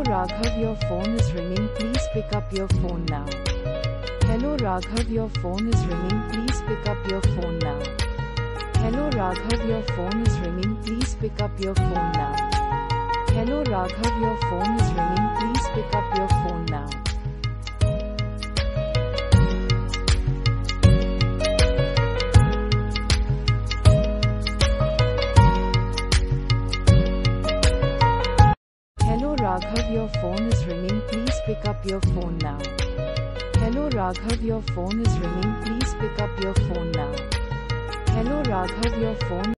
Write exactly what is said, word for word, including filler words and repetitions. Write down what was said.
Raghav, your phone is ringing, please pick up your phone now. Hello Raghav, your phone is ringing, please pick up your phone now. Hello Raghav, your phone is ringing, please pick up your phone now. Hello Raghav, your phone is ringing, please pick up your phone now. Hello Raghav, your phone is ringing, please pick up your phone now. Hello Raghav, your phone is ringing, please pick up your phone now. Hello Raghav, your phone